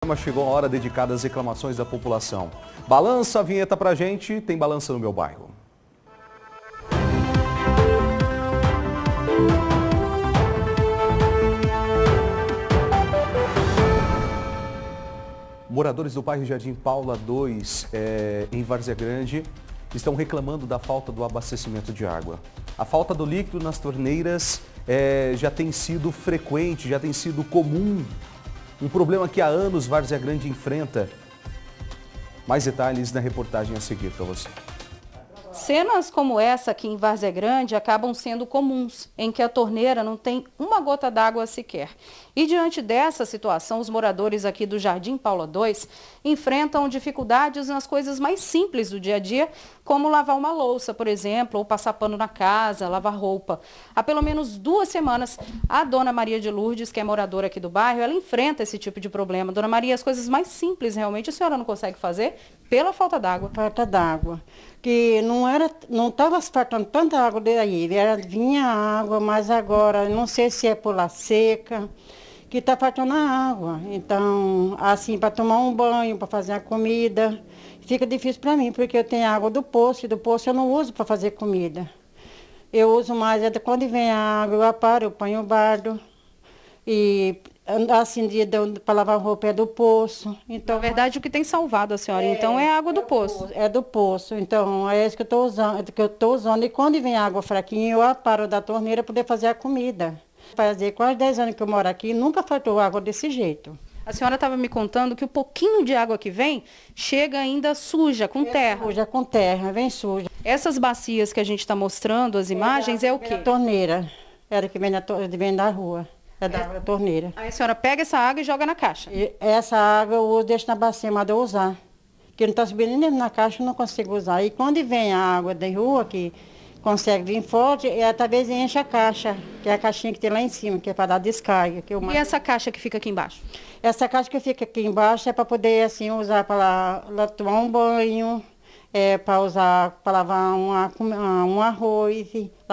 Chegou a hora dedicada às reclamações da população. Balança a vinheta pra gente, tem balança no meu bairro. Moradores do bairro Jardim Paula 2, em Várzea Grande, estão reclamando da falta do abastecimento de água. A falta do líquido nas torneiras já tem sido frequente, já tem sido comum. Um problema que há anos Várzea Grande enfrenta. Mais detalhes na reportagem a seguir para você. Cenas como essa aqui em Várzea Grande acabam sendo comuns, em que a torneira não tem uma gota d'água sequer. E diante dessa situação, os moradores aqui do Jardim Paula 2 enfrentam dificuldades nas coisas mais simples do dia a dia, como lavar uma louça, por exemplo, ou passar pano na casa, lavar roupa. Há pelo menos 2 semanas, a dona Maria de Lourdes, que é moradora aqui do bairro, ela enfrenta esse tipo de problema. Dona Maria, as coisas mais simples realmente a senhora não consegue fazer pela falta d'água. Falta d'água. Que não estava faltando tanta água daí, vinha água, mas agora, não sei se é por lá seca, que está faltando a água. Então, assim, para tomar um banho, para fazer a comida, fica difícil para mim, porque eu tenho água do poço, e do poço eu não uso para fazer comida. Eu uso mais, quando vem a água, eu aparo, eu ponho o bardo, e assim, para lavar roupa é do poço. Então, na verdade, o que tem salvado a senhora, então, é a água do poço. É do poço, então é isso que eu estou usando. E quando vem água fraquinha, eu aparo da torneira para poder fazer a comida. Fazer quase 10 anos que eu moro aqui, nunca faltou água desse jeito. A senhora estava me contando que o pouquinho de água que vem chega ainda suja, com terra. Suja, com terra, vem suja. Essas bacias que a gente está mostrando, as imagens, é o quê? A torneira, era que vem da rua. É da água da torneira. Aí a senhora pega essa água e joga na caixa. E essa água eu uso, deixo na bacia, mas eu usar. Porque não está subindo nem na caixa, eu não consigo usar. E quando vem a água da rua, que consegue vir forte, talvez enche a caixa, que é a caixinha que tem lá em cima, que é para dar descarga. E essa caixa que fica aqui embaixo? Essa caixa que fica aqui embaixo é para poder assim, usar para tomar um banho, para usar para lavar um arroz,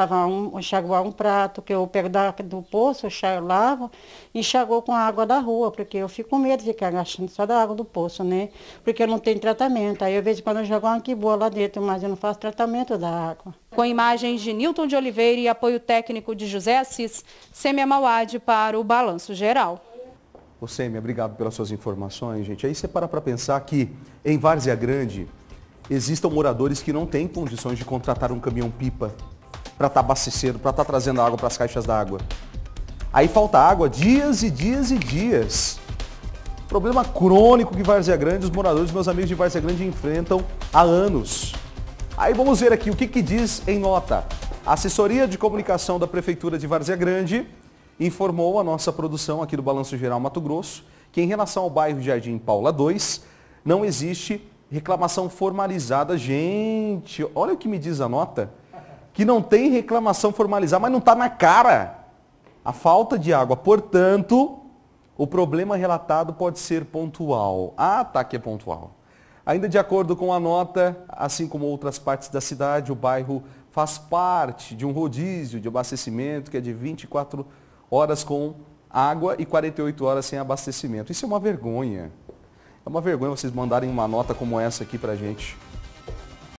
enxaguar um prato, que eu pego do poço, eu lavo, enxaguo com a água da rua, porque eu fico com medo de ficar gastando só da água do poço, né? Porque eu não tenho tratamento. Aí, às vezes, quando eu jogo uma que boa lá dentro, mas eu não faço tratamento da água. Com imagens de Nilton de Oliveira e apoio técnico de José Assis, Sêmia Mauad para o Balanço Geral. Ô Sêmia, obrigado pelas suas informações, gente. Aí você para pensar que em Várzea Grande existam moradores que não têm condições de contratar um caminhão-pipa para estar abastecendo, para estar trazendo água para as caixas d'água. Aí falta água dias e dias e dias. Problema crônico que Várzea Grande, os moradores, meus amigos de Várzea Grande, enfrentam há anos. Aí vamos ver aqui o que diz em nota. A assessoria de comunicação da Prefeitura de Várzea Grande informou a nossa produção aqui do Balanço Geral Mato Grosso que em relação ao bairro Jardim Paula 2 não existe reclamação formalizada. Gente, olha o que me diz a nota, que não tem reclamação formalizada, mas não está na cara a falta de água. Portanto, o problema relatado pode ser pontual. Ah, tá, que é pontual. Ainda de acordo com a nota, assim como outras partes da cidade, o bairro faz parte de um rodízio de abastecimento que é de 24 horas com água e 48 horas sem abastecimento. Isso é uma vergonha. É uma vergonha vocês mandarem uma nota como essa aqui pra gente.